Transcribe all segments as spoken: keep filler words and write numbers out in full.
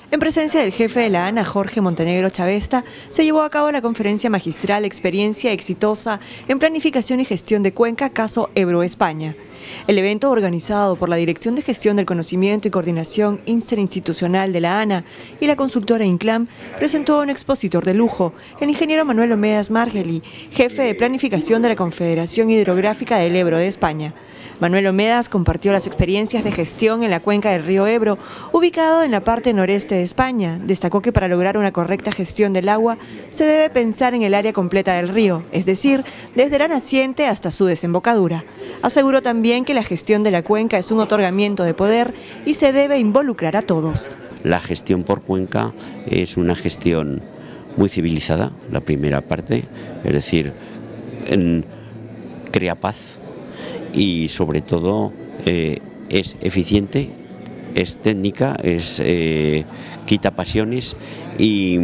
En presencia del jefe de la ANA, Jorge Montenegro Chavesta, se llevó a cabo la conferencia magistral Experiencia exitosa en planificación y gestión de Cuenca, caso Ebro, España. El evento, organizado por la Dirección de Gestión del Conocimiento y Coordinación Interinstitucional de la ANA y la consultora INCLAM, presentó a un expositor de lujo, el ingeniero Manuel Omedas Margeli, jefe de planificación de la Confederación Hidrográfica del Ebro de España. Manuel Omedas compartió las experiencias de gestión en la cuenca del río Ebro, ubicado en la parte noreste de España. Destacó que para lograr una correcta gestión del agua se debe pensar en el área completa del río, es decir, desde la naciente hasta su desembocadura. Aseguró también que la gestión de la cuenca es un otorgamiento de poder y se debe involucrar a todos. La gestión por cuenca es una gestión muy civilizada, la primera parte, es decir, en, crea paz. Y sobre todo eh, es eficiente, es técnica, es eh, quita pasiones y,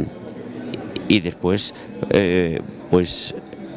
y después eh, pues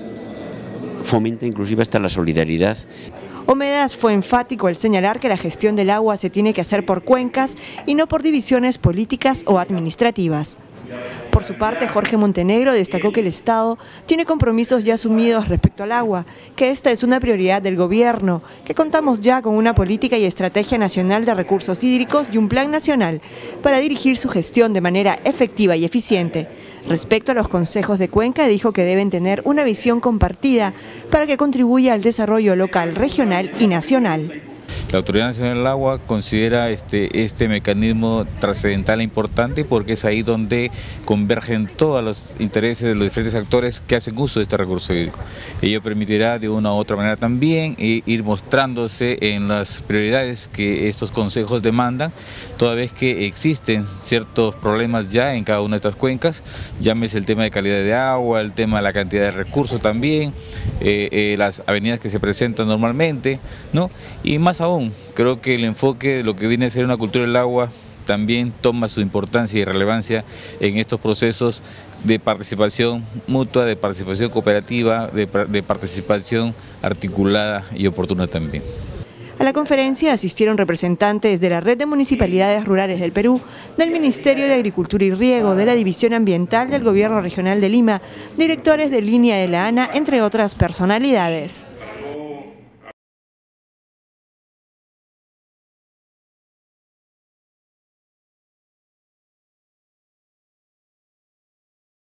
fomenta inclusive hasta la solidaridad. Omedas fue enfático al señalar que la gestión del agua se tiene que hacer por cuencas y no por divisiones políticas o administrativas. Por su parte, Jorge Montenegro destacó que el Estado tiene compromisos ya asumidos respecto al agua, que esta es una prioridad del gobierno, que contamos ya con una política y estrategia nacional de recursos hídricos y un plan nacional para dirigir su gestión de manera efectiva y eficiente. Respecto a los consejos de Cuenca, dijo que deben tener una visión compartida para que contribuya al desarrollo local, regional y nacional. La Autoridad Nacional del Agua considera este, este mecanismo trascendental e importante porque es ahí donde convergen todos los intereses de los diferentes actores que hacen uso de este recurso hídrico. Ello permitirá de una u otra manera también ir mostrándose en las prioridades que estos consejos demandan, toda vez que existen ciertos problemas ya en cada una de estas cuencas, llámese el tema de calidad de agua, el tema de la cantidad de recursos también, eh, eh, las avenidas que se presentan normalmente, ¿no? Y más aún, creo que el enfoque de lo que viene a ser una cultura del agua también toma su importancia y relevancia en estos procesos de participación mutua, de participación cooperativa, de, de participación articulada y oportuna también. A la conferencia asistieron representantes de la Red de Municipalidades Rurales del Perú, del Ministerio de Agricultura y Riego, de la División Ambiental del Gobierno Regional de Lima, directores de línea de la ANA, entre otras personalidades.